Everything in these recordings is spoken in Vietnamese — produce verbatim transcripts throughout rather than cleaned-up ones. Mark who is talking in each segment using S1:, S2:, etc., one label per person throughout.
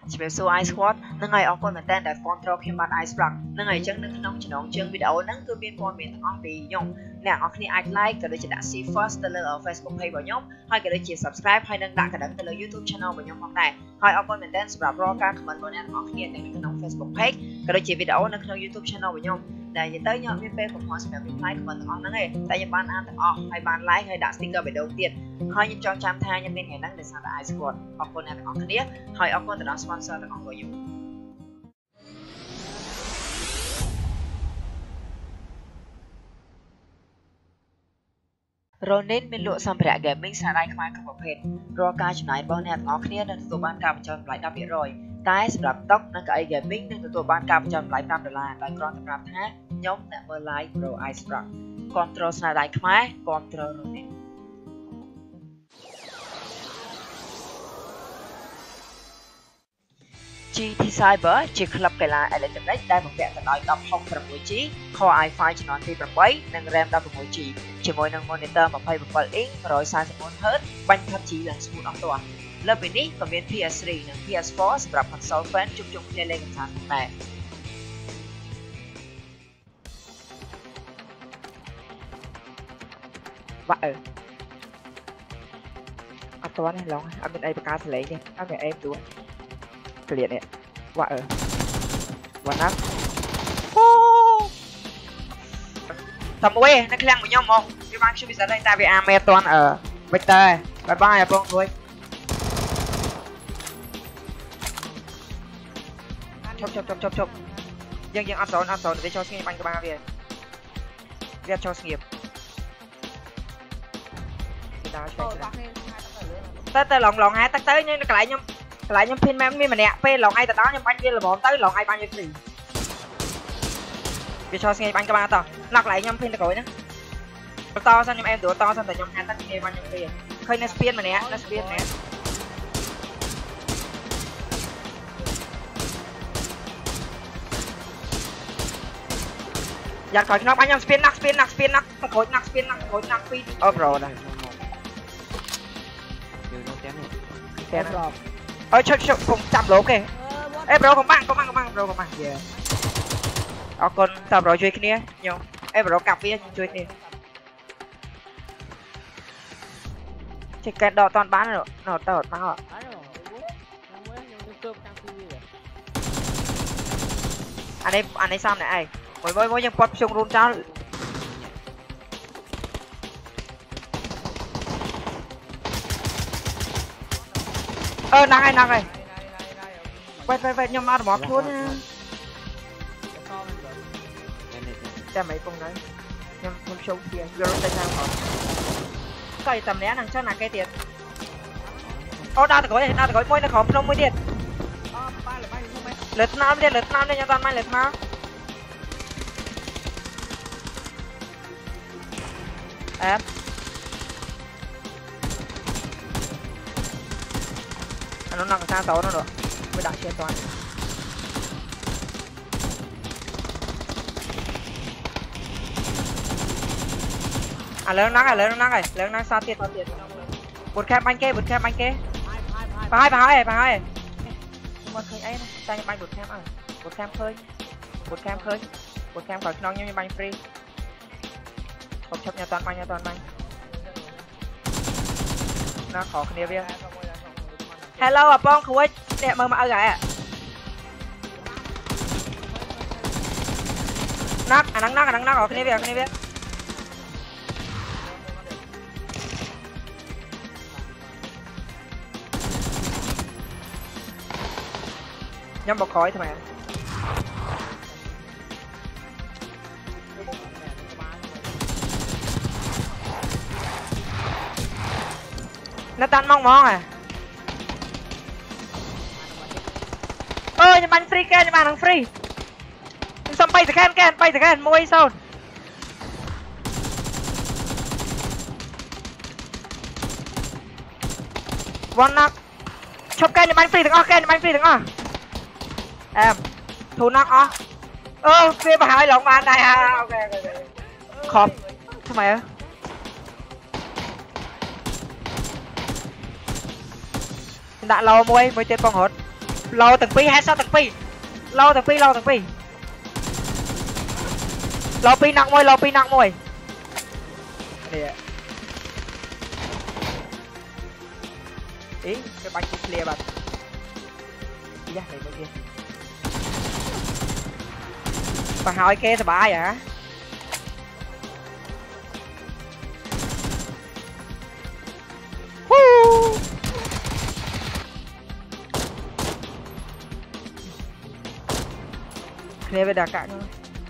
S1: chỉ biết số ice squad nâng ngày ở con mình tên để control khi bạn ice block nâng ngày chân nâng nông chỉ nông chương video nâng cứ biên con miền on bị nhung nè ở khi ai like cái đó chỉ đã see first từ ở Facebook page của nhóm hay cái đó chỉ subscribe hay nâng đặt cái đó từ YouTube channel của nhóm hôm nay hay ở con mình tên sẽ bảo các comment của em ở khi nâng nông Facebook page cái đó chỉ video nâng nông YouTube channel của nhóm để nhìn tới nhóm page của họ sẽแบบlike comment on nâng này tại vì bạn ăn ở hay bạn like hay đặt sticker về đầu tiên hay những trong trăm thay nhân viên hệ năng để sao ice squad ở con em ở kia hay ở con từ đó sponsor từ của dùng rồi nên bên lụa xong bẻ gaming xài đây khai các bộ phết rồi ca chụp này bao nhiêu ngõ kia nên tụi ban cam cho lại đặc biệt rồi tái sập tóc nên cái gaming nên tụi ban cam cho lại năm đô la lại còn tập làm thế nhóm tại mơ like pro ice rock control xài đây khai control rồi nênจี ที Cyber ជាក្លឹបកីឡាអេឡិចត្រូនិកដែលបំពាក់ទៅដោយ ដប់ហុកប្រាំមួយជី Core ไอ ไฟว์ ជំនាន់ទីប្រាំបី និង RAM ដប់ប្រាំមួយជី ជាមួយនឹង Monitor ម្ភៃប្រាំbảy អ៊ីង một trăm bốn mươi Hz បាញ់ ផាប់ជី ឡើងស្មូតអស់ទាស់លើសពីនេះក៏មាន พี เอส three និង พี เอส four សម្រាប់ console fan ជុំជុំគ្នាលេងកម្សាន្តផងដែរបាក់អើអត់ទាន់ទេឡងអត់មានអីបង្កើតសលេងទេអត់មានអេមទួเกลียดเนี่ยว่าเออวันนั้นโอ้ทำเว้ยนักเลี้ยงเหมือนย่อมมองพี่บ้านช่วยพิจารณาตาไปอาเมตอนเออไปเตยบายบายอ่ะพงด้วยชกชกชกชกชกยังยังอัดสอนอัดสอนเดี๋ยวcho sงีบanh các bạn về về cho sงีบtới tới lòng lòng hai tắc tới nhưng lại nhưng lại nhóm pin men mình nè p lòn ai từ đó nhóm bánh kia là bọn tới lòn ai bao nhiêu gì vì cho nghe bánh các bạn to lắc lại nhóm pin là cối nữa to sao nhóm em tuổi to sao tại nhóm hai tắc nghe bao nhiêu tiền khơi nó spin mà nè nó spin nè giật khỏi nó bánh nhóm spin nắc spin nắc spin nắc cối nắc spin nắc cối nắc spin ôm rồi này ơi chụp chụp cùng chạm lỗ kìa ê bro không mang không mang không mang bro không mang yeah ở con tao rồi chơi kia nhau ê bro cặp với chơi kia chỉ cái đỏ toàn bán rồi nó tao tao ạ anh ấy anh ấy sao này mới mới mới nhưng quật chung luôn cháu ơ năng này năng này quay quay quay nhưng mà bỏ luôn nha cha mấy con đấy nhưng không sâu kia vô tay sao hả cây tầm né năng cho là cây tiền ô đa từ gói đa từ gói môi nó khóm không môi tiền lật nam đi lật nam đi nha toàn mai lật nam em nó nằm xa tàu nó rồi mới đã chia toàn à lớn nắng này lớn nắng này lớn nắng xa tiền một kẹp anh kê một kẹp anh kê ba hai ba hai ba hai một khơi ấy này banh một kẹp à một kẹp khơi một kẹp khơi một kẹp khỏi non như banh free không chấp nhà toàn banh nhà toàn banh nó khó khăn nhiều việc hello à bông khuấy đẹp mơ mà gái ạ nắc à nắng nắc à nắng nắc ở cái này biết cái này biết nhắm bọc khói thôi mà nó tan mong mong à ơi nhưng bạn free can nhưng bạn thằng free xong bay từ can can bay từ can môi sao one knock chụp can nhưng bạn free thằng o can nhưng bạn free thằng o em thủ knock o ơ phía bà hai lộn bạn này à ok ok khọp sao mày á đã lâu môi mới chết con hột lâu từng pi headshot từng pi lâu từng pi lâu từng pi lâu pi nặng môi lâu pi nặng môi nè ý cái bánh kia clear bạn dạ này bên kia bà hỏi kia thì bà vậy hả clear về đà cạn thôi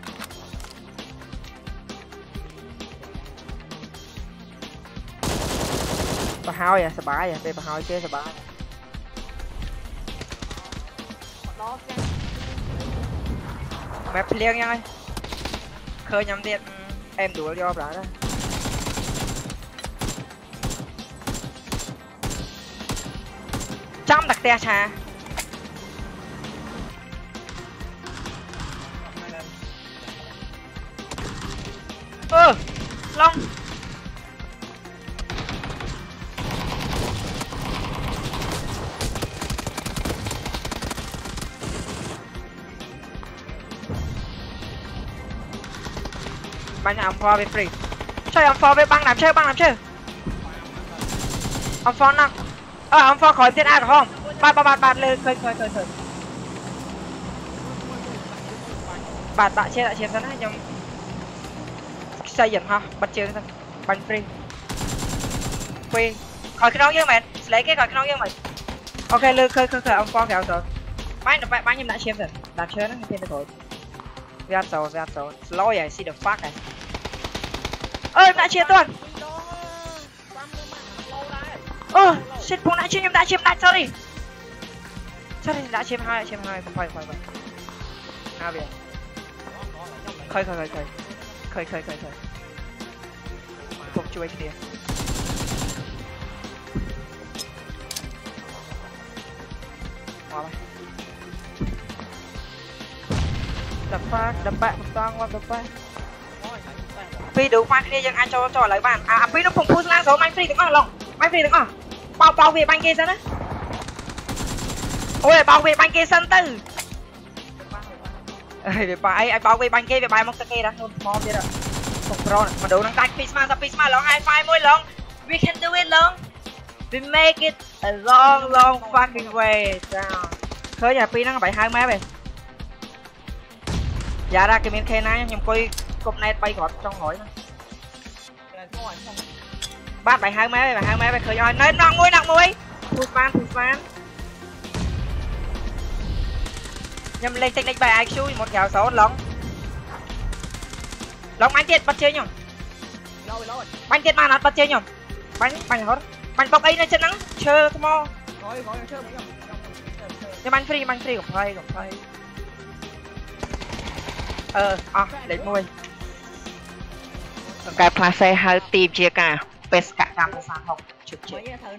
S1: bà hỏi vậy sao bà vậy đây bà hỏi kia sao bà map clear nha ơi khơi nhắm điện em đuổi do bà đó trăm đặc te trà ơ long bắn làm pho về free chơi làm pho về băng làm chơi băng làm chơi làm pho nặng ờ làm pho khỏi tiền ai được không bạt bạt bạt bạt lên khơi khơi khơi khơi bạt bạt chơi lại chiến sẵn hay nhầm xây dựng ha bật chơi thôi bắn free free khỏi cái đó với mày lấy cái khỏi cái đó với mày ok lên khơi khơi khơi ông pho kẹo rồi bắn được bắn nhưng đã chiếm rồi làm chơi nó thêm được rồi Viat rồi, viat rồi. Slow vậy, see the fuck này. Ơi, đã chia tuần. Ơ, shit, bố đã chiếm, em đã chiếm, đã sorry. Sorry, đã chiếm hai, đã chiếm hai, không phải, không phải. À về. Khơi, khơi, khơi, khơi. Khơi, khơi, khơi, khơi. Không chui cái kia. Wow. Đập pha, đập bạn một toang qua đập pha. Pi đủ pha kiaยังai cho cho lại bạn. À Pi nó không push lang rồi, anh free được không? Lòng. Anh free được không? Bao bao về banh kia sân á. Ôi bao về banh kia sân tư. Ê về bài ai bao về banh kia về bài một kia đó, ngon kia đó. Không pro mà đủ năng tay Pisma sa Pisma long hai phai môi long. We can do it long. We make it a long long fucking way. Khơi nhà Pi nó phải hai má về. Dạ ra cái miếng khe này nhưng coi cục này bay gọt trong hỏi nữa bát bài hai máy bài hai máy bài khởi rồi nên nặng mũi nặng mũi phụt fan phụt fan nhầm lên technique bài i quy một kèo sáu lóng lóng bánh tiệt bắt chơi nhỉ bánh tiệt mà nó bắt chơi nhỉ bánh bánh hết bánh bọc ấy này chân nắng chơi come on nhưng bánh free bánh free của play của play ờ à lấy môi cái place hơi tìm chia cả pes cả cam sang học chụp chụp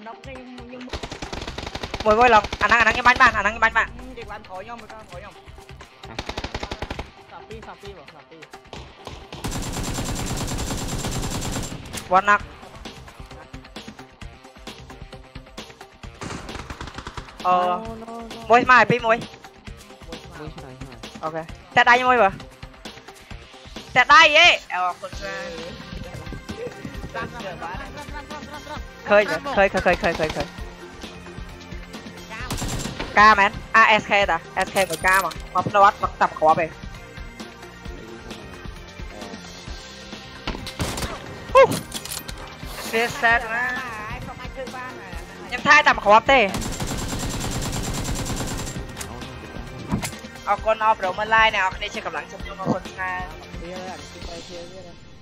S1: môi môi lòng anh đang anh đang cái bánh bạn anh đang cái bánh bạn one knock ờ môi mai pi môi ok ta đây môi vừa Tẹt đây ấy. Ờ con khơi khơi khơi khơi khơi khơi khơi. K man. À ét ca ta. ét ca với K mà. Mà nó bắt bắt tập khó về. Phía sát mà. Em thay tập khó tê. Ở con off rồi mà like nè, ở đây chơi cầm lắng chụp cho con xa.